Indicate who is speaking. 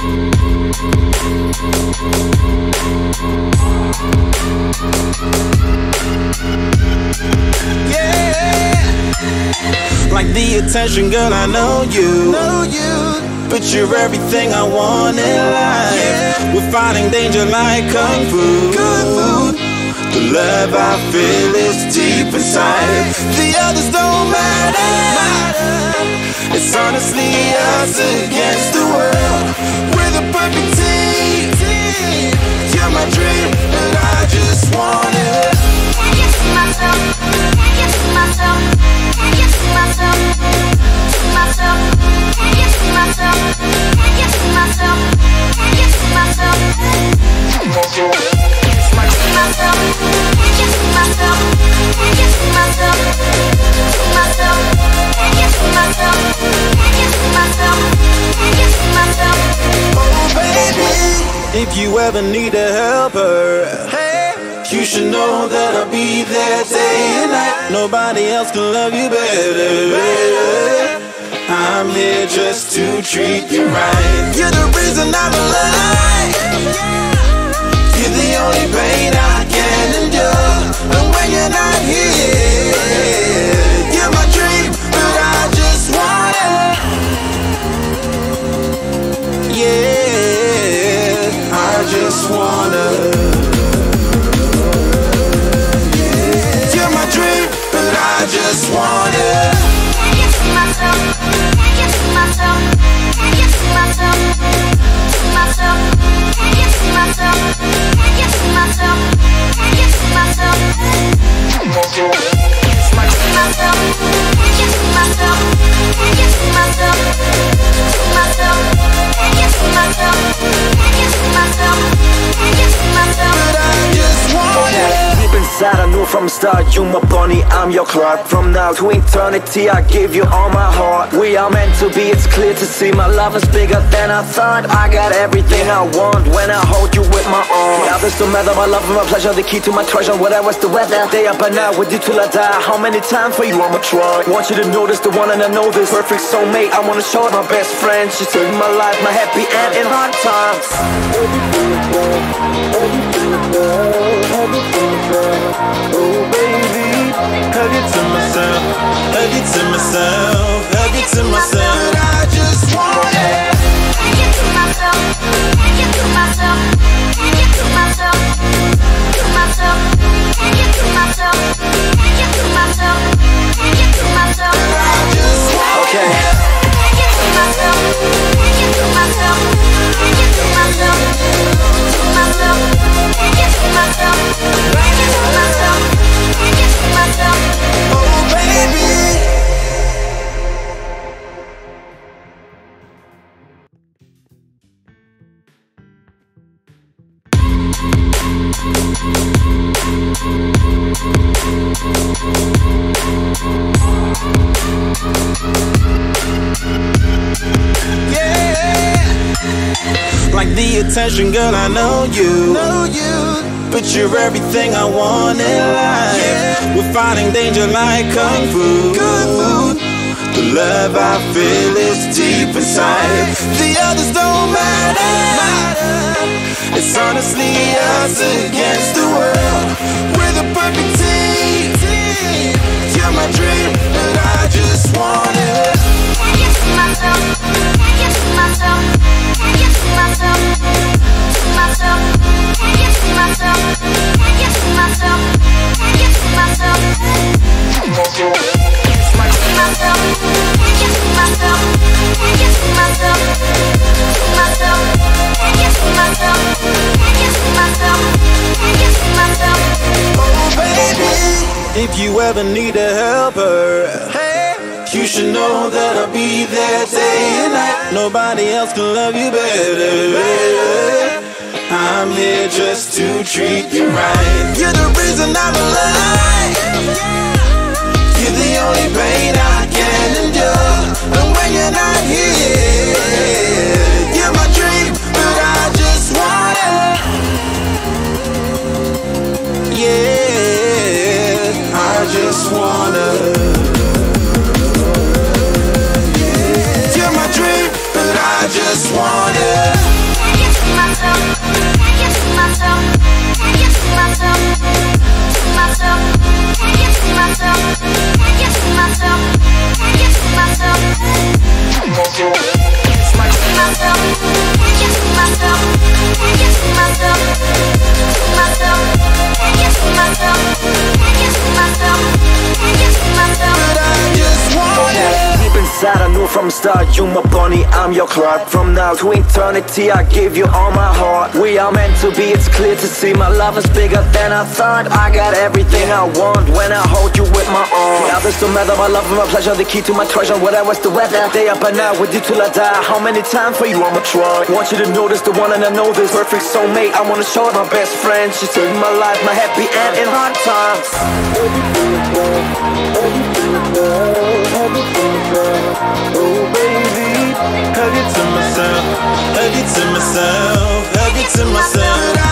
Speaker 1: Like the attention, girl, I know you. But you're everything I want in life. We're fighting danger like Kung Fu. The love I feel is deep inside. The others don't matter. It's honestly us against the world. We're the perfect team. You're my dream, and I just want it.
Speaker 2: Can't get to myself. Can't get to myself. Can't get to myself. To myself. Can't get to myself. Can't get to myself. Can't get to myself. To myself. Can't get to myself. Can't get to myself. To myself. Can't get to myself. Can't get to myself. Can't get to myself.
Speaker 1: Oh baby, if you ever need a helper, you should know that I'll be there day and night. Nobody else can love you better. I'm here just to treat you right. You're the reason I'm alive. You're the only pain I can endure. And when you're not here, you're my dream, but I just want it. Yeah, I just wanna. You're my dream, but I just want it.
Speaker 2: Can't get to myself. Can't get to myself. Can't get to myself. To myself. Can't get to myself. Can't get to myself. Can't get to myself. To myself. Can't get to myself. Can't get to myself. To myself. Can't get to myself. Can't get to myself. Can't get to myself.
Speaker 1: But I just want it.
Speaker 3: Deep inside I knew from the start, you my bunny, I'm your Clark. From now to eternity I give you all my heart. We are meant to be, it's clear to see. My love is bigger than I thought. I got everything I want when I hold you with my arms. The others don't matter, my love and my pleasure, the key to my treasure. Whatever's the weather, day up and out with you till I die. How many times for you I'ma try? Want you to notice the one and I know this. Perfect soulmate, I wanna show it. My best friend, she took my life, my happy end in hard times.
Speaker 1: Oh baby, hug it to myself, hug it to myself, hug it to myself. But I just want it.
Speaker 2: Can't get to myself. Can't get to myself. Can't get to myself. To myself. Can't get to myself. Can't get to myself. Can't get to myself.
Speaker 1: I just want
Speaker 3: Okay.
Speaker 1: it.
Speaker 2: Can't get to myself. Can't get to myself. Can't get to myself. To myself. Can't get to myself. Can't get to myself. Can't get to myself.
Speaker 1: Oh baby. Like the attention, girl, I know you. But you're everything I want in life. We're fighting danger like Kung Fu. The love I feel is deep inside. The others don't matter. It's honestly us against the world. We're the perfect team. You're my dream, but I just want it.
Speaker 2: Can't get to myself. Can't get to myself. Can't get to myself. To myself. Can't get to myself. Can't get to myself. Can't get to myself. To myself. Can't get to myself. Can't get to myself. To myself. Can't get to myself. Can't get to myself. Can't get to myself.
Speaker 1: Oh baby, if you ever need a helper, you should know that I'll be there day and night. Nobody else can love you better. I'm here just to treat you right. You're the reason I'm alive. You're the only pain I can endure. And when you're not here, you're my dream, but I just want it. Yeah, I just wanna. You're my dream, but I just want it.
Speaker 3: From the start, you my Bonnie, I'm your Clyde. From now to eternity, I give you all my heart. We are meant to be, it's clear to see. My love is bigger than I thought. I got everything I want when I hold you with my arms. The others don't matter, my love and my pleasure, the key to my treasure. Whatever's the weather, day up and out with you till I die. How many times for you I'ma try? Want you to notice the one and I know this perfect soulmate. I wanna show it my best friend. She saved my life, my happy end in hard times.
Speaker 1: Oh baby, hug it to myself, hug it to myself, hug it to myself.